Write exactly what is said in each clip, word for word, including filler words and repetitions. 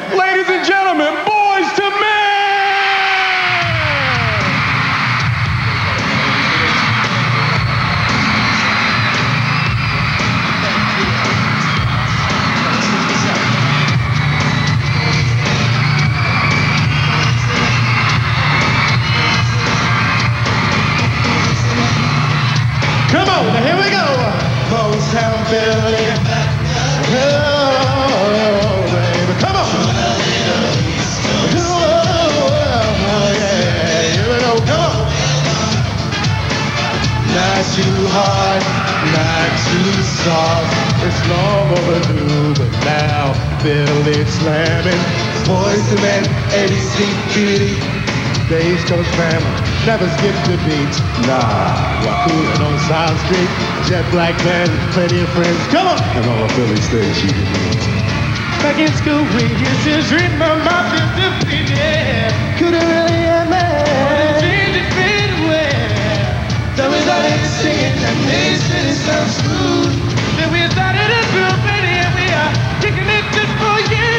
Ladies and gentlemen, Boyz two Men! Come on, now here we go. Motown Philly. Oh, baby, come on. Oh, yeah, here we go, come on. Not too hard, not too soft. It's long overdue, but now Philly slamming. Boyz two Men, A B C, B B D. The East Coast family never skip the beat. Nah, we're cooling on South Street. Jet black man, plenty of friends. Come on! And all the Philly states you can meet. Back in school, we used to dream about my fifty, yeah. Couldn't really have man. Dreamed it fade away. Then we started singing and they said it sounds smooth. Then we started a group and here we are kicking it just for you.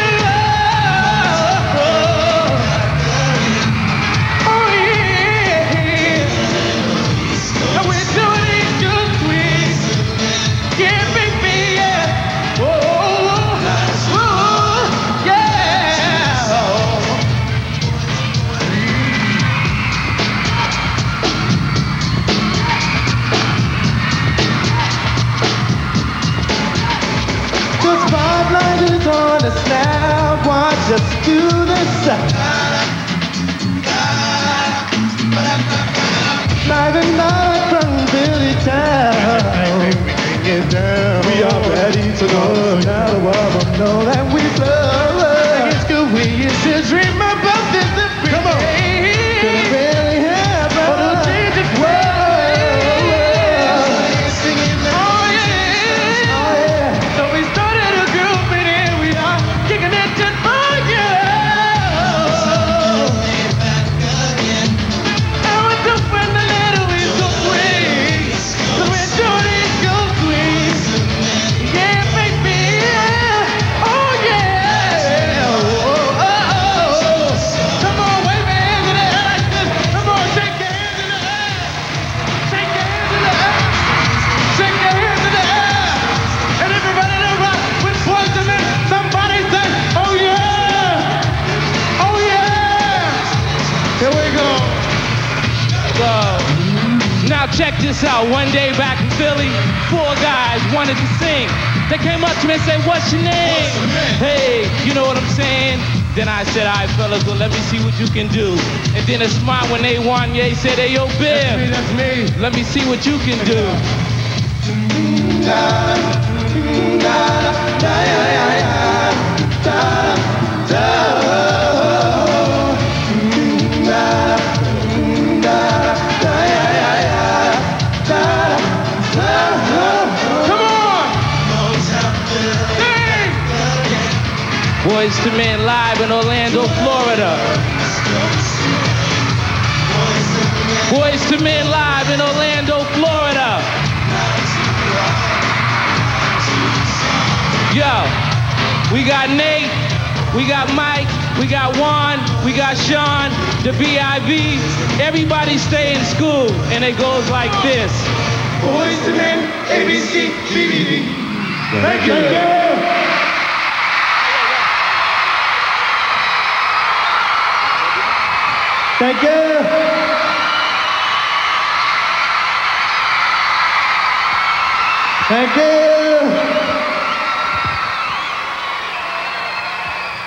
On us now, watch us do this. Live and live from Philly town. Bring it down. We are ready to go. Now the world will know that we flow. It's good we used to dream about this every Come on. Day. Could it really happen? But it'll change it for singing that. Oh yeah. Oh yeah. So we started a group and here we are kicking it just for you. And we're doing the little we so free. Cause we're doing it so sweet. Yeah, baby. Yeah. Oh yeah. Oh, oh, oh. Come on, wave your hands in the air like this. Come on, shake your hands in the air. Shake your hands in the air. Shake your hands in the air. And everybody that rock with Boyz two Men, somebody say, oh yeah. Oh yeah. Here we go. So, now check this out. One day back in Philly, four guys wanted to sing. They came up to me and said, what's your name? Hey, you know what I'm saying? Then I said, all right, fellas, well, let me see what you can do. And then a smile when they won, yeah, he said, hey, yo, Bill, That's me, that's me. let me see what you can do. Come on! Sing! Boyz two Men live in Orlando, Florida. Boyz two Men live in Orlando, Florida. Yo, we got Nate, we got Mike, we got Juan, we got Sean, the B I B. Everybody stay in school, and it goes like this. Boyz two Men, A B C, B B D. Thank you. Thank you. Thank you.